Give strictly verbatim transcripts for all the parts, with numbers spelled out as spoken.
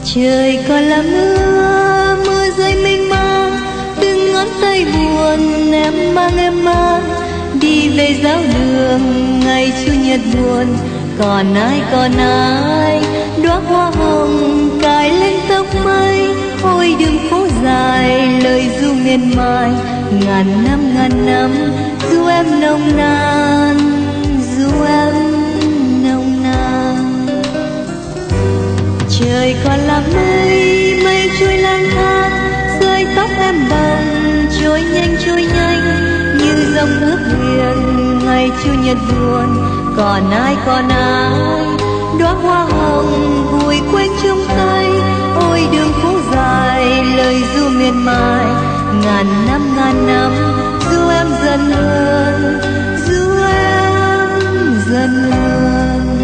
Trời còn là mưa, mưa rơi mênh mang, từng ngón tay buồn em mang em mang đi về giáo đường ngày chủ nhật buồn. Còn ai còn ai đóa hoa hồng cài lên tóc mây, ôi đường phố dài lời ru miên man. Ngàn năm ngàn năm ru em nồng nàn, ru em nồng nàn. Trời còn là mây, mây trôi lang thang, rơi tóc em bằng trôi nhanh trôi nhanh như dòng nước hiền ngày chủ nhật buồn. Còn ai còn ai đóa hoa hồng vùi quên trong tay, ôi đường phố dài lời ru miên man. Ngàn năm ngàn năm ru em dần hơn, ru em dần hơn.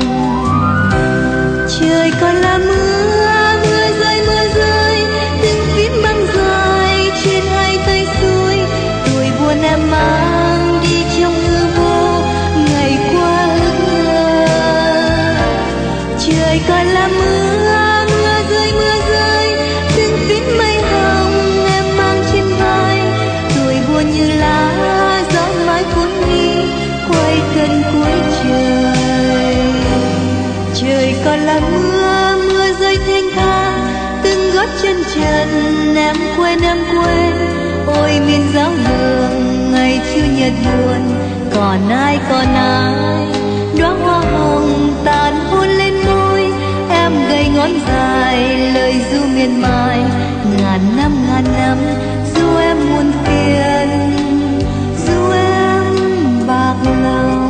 Trời còn là mưa, mưa rơi mưa rơi, từng phím băng dài trên hai tay xuôi. Tuổi buồn em mang đi trong hư vô ngày qua ước mơ. Trời còn là mưa, mưa rơi mưa rơi, từng phím mây hồng em mang trên vai. Tuổi buồn như lá gió mãi cuốn đi quay gần cuối trời. Trời còn là mưa, mưa rơi thênh thang, từng gót chân trần em quên em quên. Ôi miền giáo đường ngày chủ nhật buồn. Còn ai còn ai đóa hoa hồng tàn hôn lên môi, em gầy ngón dài lời ru miên man. Ngàn năm ngàn năm ru em muôn phiền, ru em bạc lòng.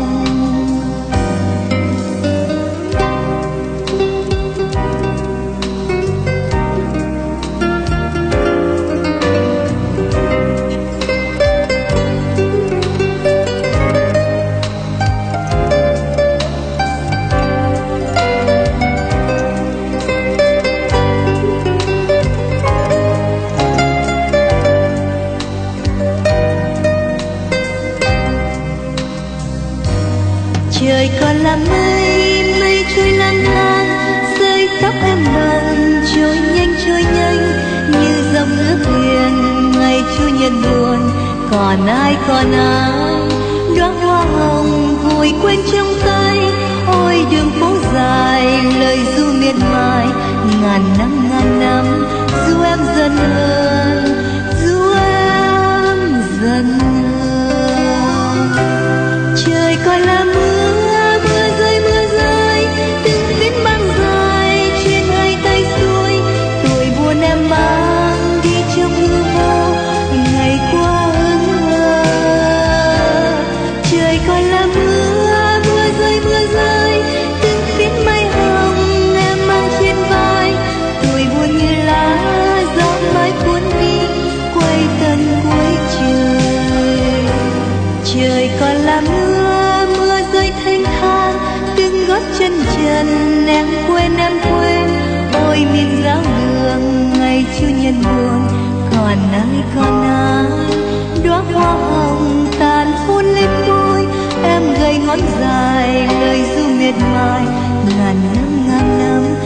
Trời còn là mây, mây trôi lang thang, rơi tóc em bằng trôi nhanh trôi nhanh như dòng nước hiền ngày chủ nhật buồn. Còn ai còn ai đóa hoa hồng vùi quên trong tay, ôi đường phố dài lời ru miên man. Ngàn năm ngàn năm ru em dần hơn, ru em dần hơn. Trời còn là mưa, mưa rơi mưa rơi, từng phím băng dài trên hai tay xuôi. Tuổi buồn em mang đi trong hư vô ngày qua ước mơ. Trời còn là mưa, mưa rơi mưa rơi, từng phím mây hồng em mang trên vai. Tuổi buồn như lá gió mãi cuốn đi quay gần cuối trời. Trời còn là mưa, mưa rơi thênh thang, từng gót chân trần em quên em quên. Ôi miền giáo đường ngày chủ nhật buồn. Còn ai còn ai đóa hoa hồng tàn hôn lên môi, em gầy ngón dài lời ru miệt mài. Ngàn năm ngàn năm